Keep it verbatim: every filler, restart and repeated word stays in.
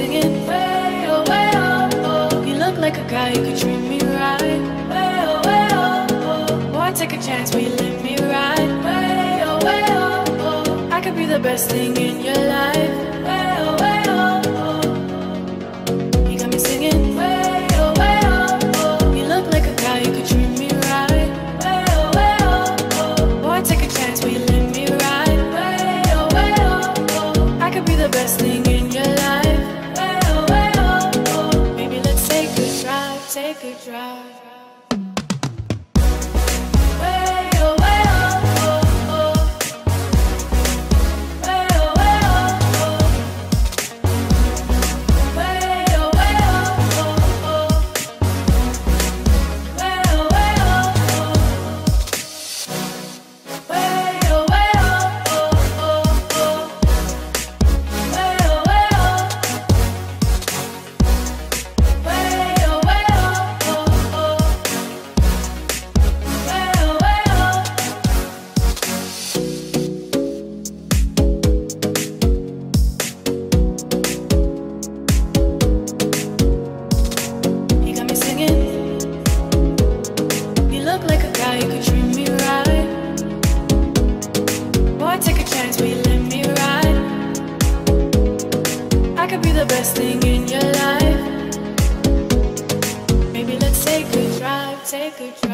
singing way oh way oh oh. You look like a guy who could treat me right. Way oh way oh oh. Boy, take a chance, will you let me ride? Way oh way oh oh. I could be the best thing in your life. Way oh way oh oh. You got me singing way oh way oh oh. You look like a guy who could treat me right. Way oh way oh oh. Boy, take a chance, will you let me ride? Way oh way oh oh. I could be the best thing in your life. Way oh way oh oh. Maybe let's take a drive, take a drive. Take a drive.